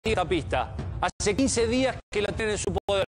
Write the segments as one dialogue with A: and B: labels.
A: esta pista. Hace 15 días que la tienen en su poder.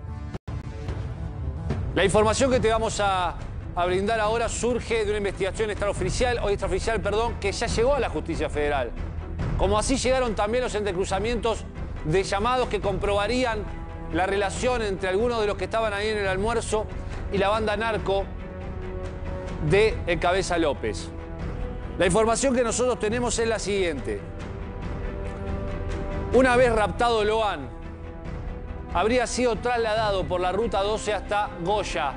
A: La información que te vamos a brindar ahora surge de una investigación extraoficial, que ya llegó a la Justicia Federal. Como así llegaron también los entrecruzamientos de llamados que comprobarían la relación entre algunos de los que estaban ahí en el almuerzo y la banda narco de El Cabeza López. La información que nosotros tenemos es la siguiente. Una vez raptado Loan, habría sido trasladado por la Ruta 12 hasta Goya.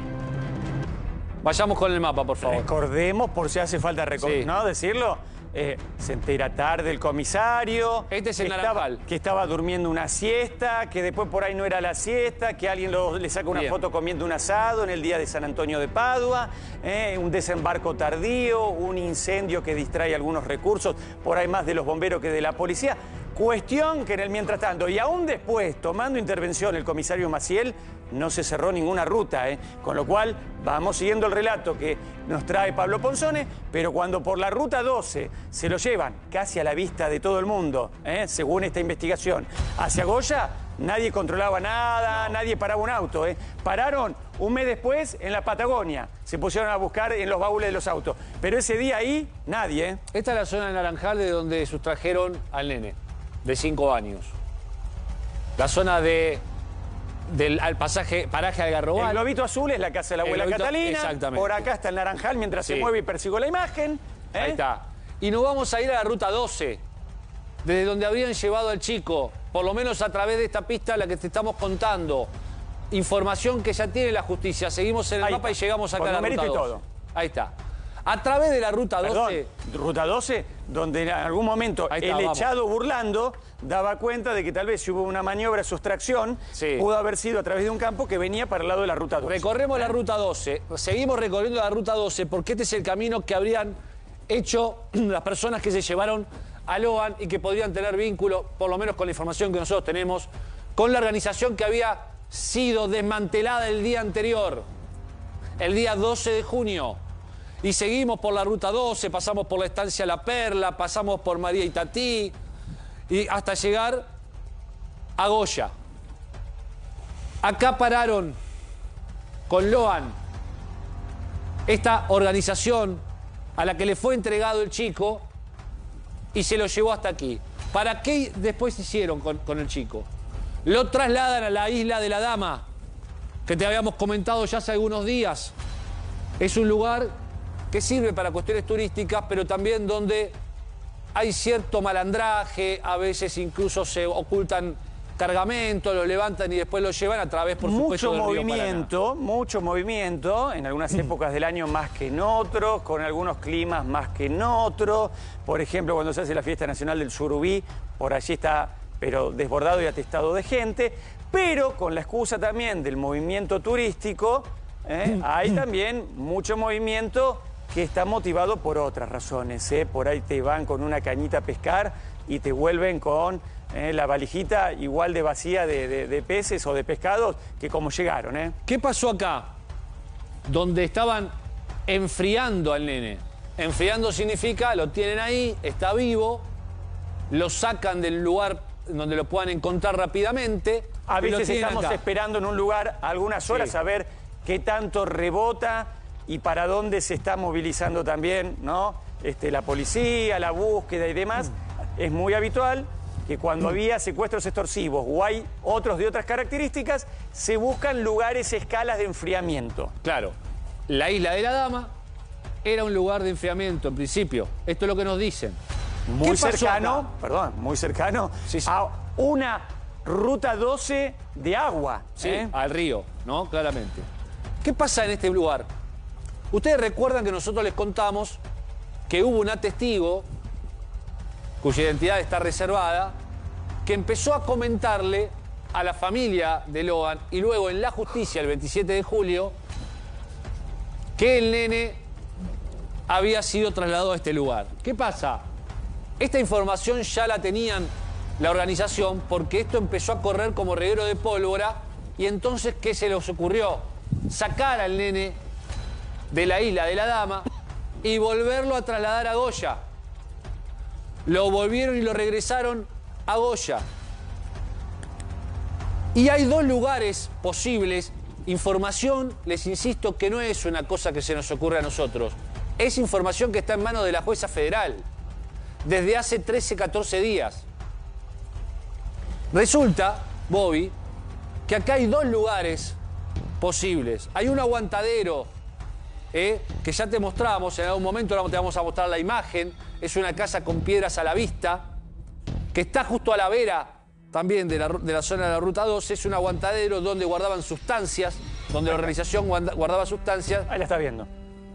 A: Vayamos con el mapa, por favor.
B: Recordemos, por si hace falta ¿no? decirlo, se entera tarde el comisario.
A: Este es el Naranjal.
B: Que estaba durmiendo una siesta, que después por ahí no era la siesta, que alguien le saca una foto comiendo un asado en el día de San Antonio de Padua, un desembarco tardío, un incendio que distrae algunos recursos, por ahí más de los bomberos que de la policía. Cuestión que en el mientras tanto, y aún después, tomando intervención el comisario Maciel, no se cerró ninguna ruta, con lo cual vamos siguiendo el relato que nos trae Pablo Ponzone, pero cuando por la Ruta 12 se lo llevan casi a la vista de todo el mundo, según esta investigación, hacia Goya, nadie controlaba nada, nadie paraba un auto. Pararon un mes después en la Patagonia, se pusieron a buscar en los baúles de los autos, pero ese día ahí, nadie.
A: Esta es la zona de Naranjal de donde sustrajeron al nene, de 5 años. La zona al paraje Algarrobal.
B: El globito azul es la casa de la abuela Catalina.
A: Exactamente.
B: Por acá está el Naranjal mientras se mueve y persigo la imagen.
A: Ahí está. Y nos vamos a ir a la Ruta 12, desde donde habrían llevado al chico, por lo menos a través de esta pista a la que te estamos contando. Información que ya tiene la justicia. Seguimos en el mapa y llegamos acá a la Ruta 12. Todo. Ahí está. A través de la Ruta 12...
B: Ruta 12, donde en algún momento echado burlando daba cuenta de que tal vez si hubo una maniobra de sustracción, pudo haber sido a través de un campo que venía para el lado de la Ruta 12.
A: Recorremos la Ruta 12, seguimos recorriendo la Ruta 12 porque este es el camino que habrían hecho las personas que se llevaron a Loan y que podrían tener vínculo, por lo menos con la información que nosotros tenemos, con la organización que había sido desmantelada el día anterior, el día 12 de junio. Y seguimos por la Ruta 12, pasamos por la estancia La Perla, pasamos por María Itatí, y hasta llegar a Goya. Acá pararon con Loan, esta organización a la que le fue entregado el chico y se lo llevó hasta aquí. ¿Para qué después hicieron con el chico? Lo trasladan a la Isla de la Dama, que te habíamos comentado ya hace algunos días. Es un lugar que sirve para cuestiones turísticas, pero también donde hay cierto malandraje, a veces incluso se ocultan cargamentos, lo levantan y después lo llevan a través, por supuesto, del río Paraná.
B: Mucho movimiento, en algunas épocas del año más que en otros, con algunos climas más que en otros. Por ejemplo, cuando se hace la Fiesta Nacional del Surubí, por allí está, pero desbordado y atestado de gente, pero con la excusa también del movimiento turístico, hay también mucho movimiento que está motivado por otras razones. Por ahí te van con una cañita a pescar y te vuelven con la valijita igual de vacía de peces o de pescados que como llegaron.
A: ¿Qué pasó acá? Donde estaban enfriando al nene. Enfriando significa, lo tienen ahí, está vivo, lo sacan del lugar donde lo puedan encontrar rápidamente.
B: A veces estamos esperando en un lugar algunas horas a ver qué tanto rebota y para dónde se está movilizando también, ¿no? La policía, la búsqueda y demás. Es muy habitual que cuando había secuestros extorsivos o hay otros de otras características, se buscan lugares, escalas de enfriamiento.
A: Claro, la Isla de la Dama era un lugar de enfriamiento en principio. Esto es lo que nos dicen.
B: Muy cercano, muy cercano a una Ruta 12 de agua.
A: Al río, ¿no? Claramente. ¿Qué pasa en este lugar? Ustedes recuerdan que nosotros les contamos que hubo una testigo, cuya identidad está reservada, que empezó a comentarle a la familia de Loan y luego en la justicia el 27 de julio que el nene había sido trasladado a este lugar. ¿Qué pasa? Esta información ya la tenían la organización porque esto empezó a correr como reguero de pólvora y entonces, ¿qué se les ocurrió? Sacar al nene de la Isla de la Dama y volverlo a trasladar a Goya. Lo volvieron y lo regresaron a Goya. Y hay dos lugares posibles. Información, les insisto, que no es una cosa que se nos ocurre a nosotros. Es información que está en manos de la jueza federal desde hace 13, 14 días. Resulta, Bobby, que acá hay dos lugares posibles. Hay un aguantadero que ya te mostramos, en algún momento te vamos a mostrar la imagen. Es una casa con piedras a la vista, que está justo a la vera también de la zona de la Ruta 12. Es un aguantadero donde guardaban sustancias, donde la organización guardaba sustancias.
B: Ahí la está viendo.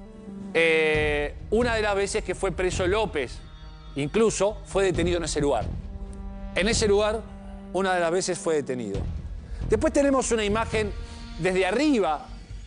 A: Una de las veces que fue preso López, incluso fue detenido en ese lugar. En ese lugar, una de las veces fue detenido. Después tenemos una imagen desde arriba,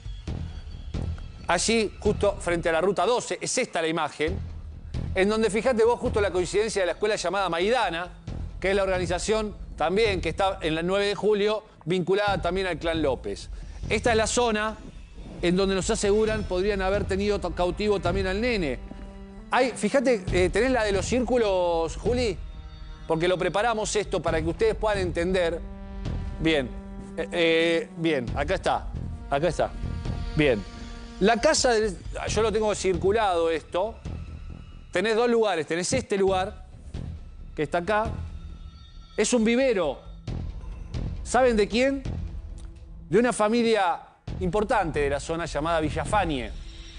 A: allí justo frente a la Ruta 12, es esta la imagen, en donde fíjate vos justo la coincidencia de la escuela llamada Maidana, que es la organización también que está en la 9 de julio, vinculada también al clan López. Esta es la zona en donde nos aseguran podrían haber tenido cautivo también al nene. Fíjate, ¿tenés la de los círculos, Juli? Porque lo preparamos esto para que ustedes puedan entender. Bien, bien, acá está, Bien. La casa, yo lo tengo circulado esto. Tenés dos lugares, tenés este lugar, que está acá. Es un vivero. ¿Saben de quién? De una familia importante de la zona llamada Villafañe.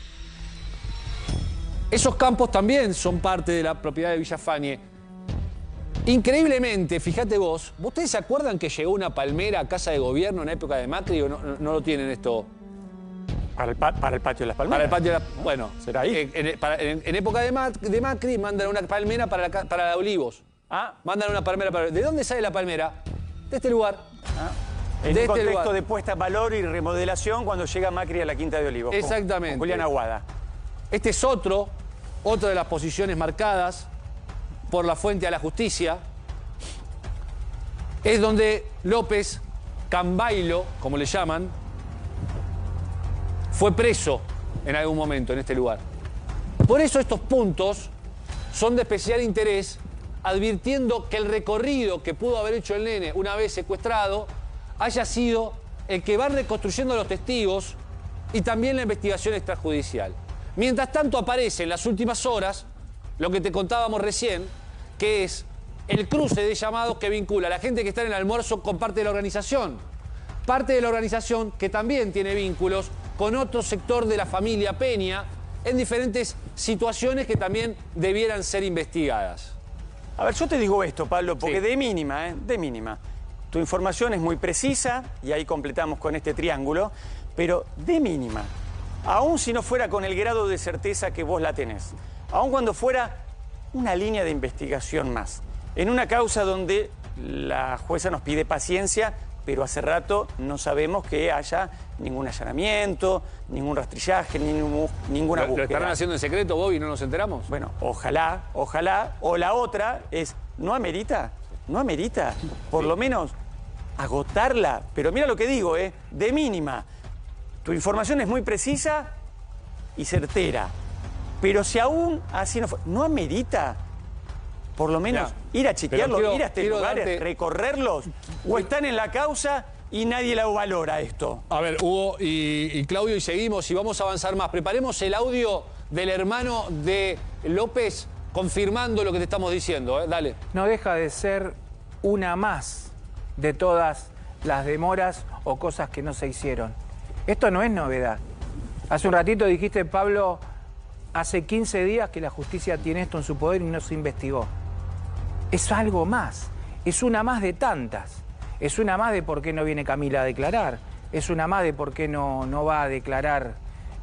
A: Esos campos también son parte de la propiedad de Villafañe. Increíblemente, fíjate vos, ¿ustedes se acuerdan que llegó una palmera a casa de gobierno en la época de Macri o no lo tienen esto?
B: Para el patio de las palmeras.
A: Para el patio de las... Bueno,
B: ¿será ahí?
A: En época de Macri mandan una palmera para Olivos.
B: Ah.
A: Mandan una palmera para... ¿De dónde sale la palmera? De este lugar.
B: Ah. En un contexto de puesta en valor y remodelación cuando llega Macri a la Quinta de Olivos.
A: Exactamente.
B: Con Julián Aguada.
A: Este es otra de las posiciones marcadas por la fuente a la justicia. Es donde López Cambailo, como le llaman, fue preso en algún momento en este lugar. Por eso estos puntos son de especial interés, advirtiendo que el recorrido que pudo haber hecho el nene una vez secuestrado haya sido el que van reconstruyendo los testigos y también la investigación extrajudicial. Mientras tanto aparece en las últimas horas lo que te contábamos recién, que es el cruce de llamados que vincula a la gente que está en el almuerzo con parte de la organización. Parte de la organización que también tiene vínculos con otro sector de la familia Peña en diferentes situaciones que también debieran ser investigadas.
B: A ver, yo te digo esto, Pablo, porque
A: sí,
B: de mínima. Tu información es muy precisa y ahí completamos con este triángulo, pero de mínima. Aún si no fuera con el grado de certeza que vos la tenés. Aún cuando fuera una línea de investigación más. En una causa donde la jueza nos pide paciencia, pero hace rato no sabemos que haya ningún allanamiento, ningún rastrillaje, ninguna búsqueda.
A: ¿Lo estarán haciendo en secreto, Bobby, y no nos enteramos?
B: Bueno, ojalá. O la otra es, ¿no amerita? Por lo menos agotarla. Pero mira lo que digo, de mínima. Tu información es muy precisa y certera. Pero si aún así no amerita, por lo menos ir a chequearlo, ir a estos lugares, recorrerlos, o están en la causa y nadie la valora esto.
A: A ver, Hugo y Claudio, y seguimos y vamos a avanzar más. Preparemos el audio del hermano de López confirmando lo que te estamos diciendo. Dale.
C: No deja de ser una más de todas las demoras o cosas que no se hicieron. Esto no es novedad. Hace un ratito dijiste, Pablo, hace 15 días que la justicia tiene esto en su poder y no se investigó. Es algo más, es una más de tantas. Es una más de por qué no viene Camila a declarar. Es una más de por qué no va a declarar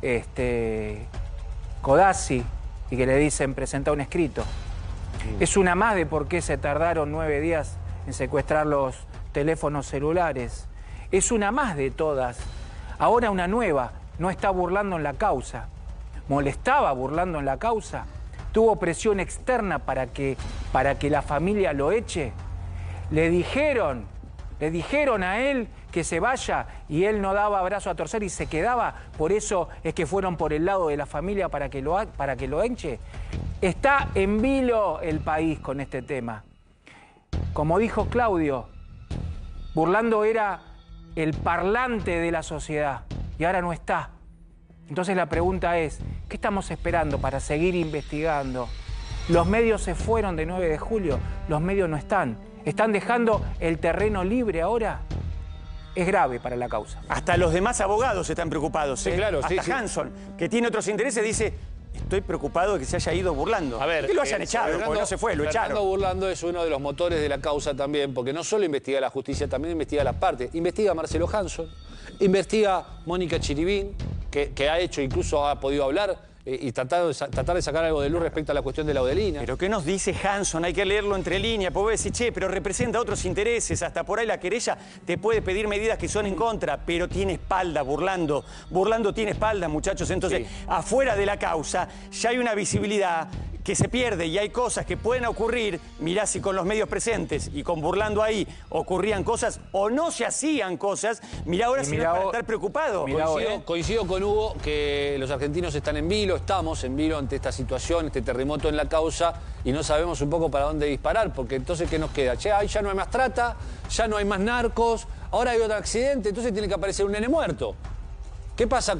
C: Codazzi y que le dicen presenta un escrito. Es una más de por qué se tardaron 9 días en secuestrar los teléfonos celulares. Es una más de todas. Ahora una nueva, no está burlando en la causa. Molestaba burlando en la causa. Tuvo presión externa para que la familia lo eche. Le dijeron a él que se vaya y él no daba brazo a torcer y se quedaba. Por eso es que fueron por el lado de la familia para que lo eche. Está en vilo el país con este tema. Como dijo Claudio, Burlando era el parlante de la sociedad y ahora no está. Entonces la pregunta es, ¿qué estamos esperando para seguir investigando? Los medios se fueron de 9 de julio, los medios no están. ¿Están dejando el terreno libre ahora? Es grave para la causa.
B: Hasta los demás abogados están preocupados.
A: Sí, claro,
B: Hasta
A: sí.
B: Hanson, que tiene otros intereses, dice, estoy preocupado de que se haya ido Burlando.
A: A ver,
B: que lo hayan echado, porque no se fue, lo echaron.
A: Fernando Burlando es uno de los motores de la causa también, porque no solo investiga la justicia, también investiga las partes. Investiga a Marcelo Hanson, investiga a Mónica Chiribín, que ha hecho, incluso ha podido hablar y tratar de sacar algo de luz respecto a la cuestión de la Laudelina.
B: Pero ¿qué nos dice Hanson? Hay que leerlo entre líneas, porque decir, che, pero representa otros intereses, hasta por ahí la querella te puede pedir medidas que son en contra, pero tiene espalda, Burlando. Burlando tiene espalda, muchachos. Entonces, sí, afuera de la causa ya hay una visibilidad que se pierde y hay cosas que pueden ocurrir. Mirá si con los medios presentes y con Burlando ahí ocurrían cosas o no se hacían cosas. Mirá ahora si no es para estar preocupado.
A: Coincido con Hugo que los argentinos están en vilo, estamos en vilo ante esta situación, este terremoto en la causa y no sabemos un poco para dónde disparar, porque entonces ¿qué nos queda? Che, ya no hay más trata, ya no hay más narcos, ahora hay otro accidente, entonces tiene que aparecer un nene muerto. ¿Qué pasa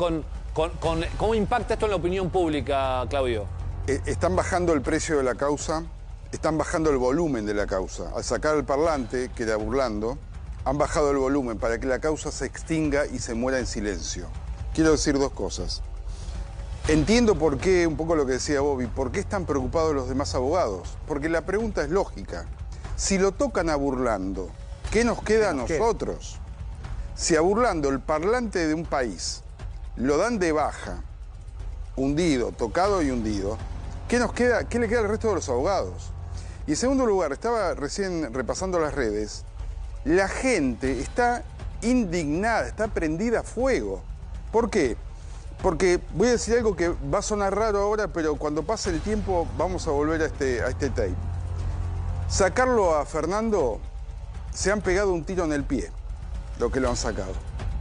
A: cómo impacta esto en la opinión pública, Claudio?
D: Están bajando el precio de la causa, están bajando el volumen de la causa. Al sacar el parlante, que era Burlando, han bajado el volumen para que la causa se extinga y se muera en silencio. Quiero decir dos cosas. Entiendo por qué, un poco lo que decía Bobby, por qué están preocupados los demás abogados. Porque la pregunta es lógica. Si lo tocan a Burlando, ¿qué nos queda a nosotros? Si a Burlando, el parlante de un país, lo dan de baja, hundido, tocado y hundido, ¿qué nos queda? ¿Qué le queda al resto de los abogados? Y en segundo lugar, estaba recién repasando las redes, la gente está indignada, está prendida a fuego. ¿Por qué? Porque voy a decir algo que va a sonar raro ahora, pero cuando pase el tiempo vamos a volver a este tape. Sacarlo a Fernando, se han pegado un tiro en el pie, lo que lo han sacado.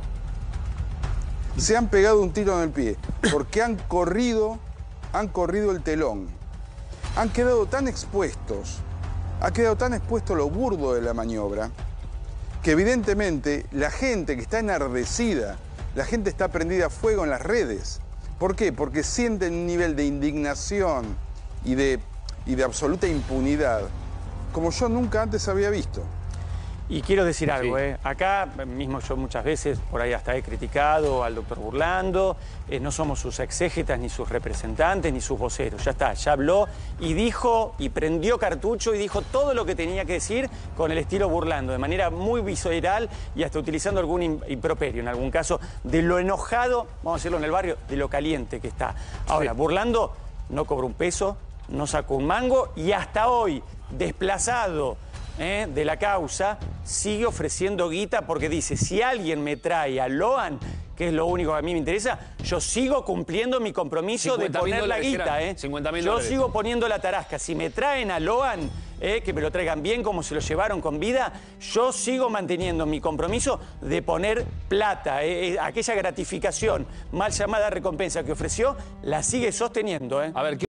D: Se han pegado un tiro en el pie, porque han corrido el telón. Han quedado tan expuestos, ha quedado tan expuesto lo burdo de la maniobra, que evidentemente la gente que está enardecida, la gente está prendida a fuego en las redes. ¿Por qué? Porque sienten un nivel de indignación y de absoluta impunidad, como yo nunca antes había visto.
B: Y quiero decir algo,
A: Sí.
B: Acá mismo yo muchas veces, por ahí hasta he criticado al doctor Burlando, no somos sus exégetas, ni sus representantes, ni sus voceros. Ya está, ya habló y dijo, y prendió cartucho y dijo todo lo que tenía que decir con el estilo Burlando, de manera muy visceral y hasta utilizando algún improperio, en algún caso, de lo enojado, vamos a decirlo en el barrio, de lo caliente que está. Ahora, sí, Burlando no cobró un peso, no sacó un mango y hasta hoy, desplazado de la causa, sigue ofreciendo guita porque dice, si alguien me trae a Loan, que es lo único que a mí me interesa, yo sigo cumpliendo mi compromiso de poner la guita. Yo sigo poniendo la tarasca. Si me traen a Loan, que me lo traigan bien como se lo llevaron con vida, yo sigo manteniendo mi compromiso de poner plata. Aquella gratificación, mal llamada recompensa que ofreció, la sigue sosteniendo.
A: A ver,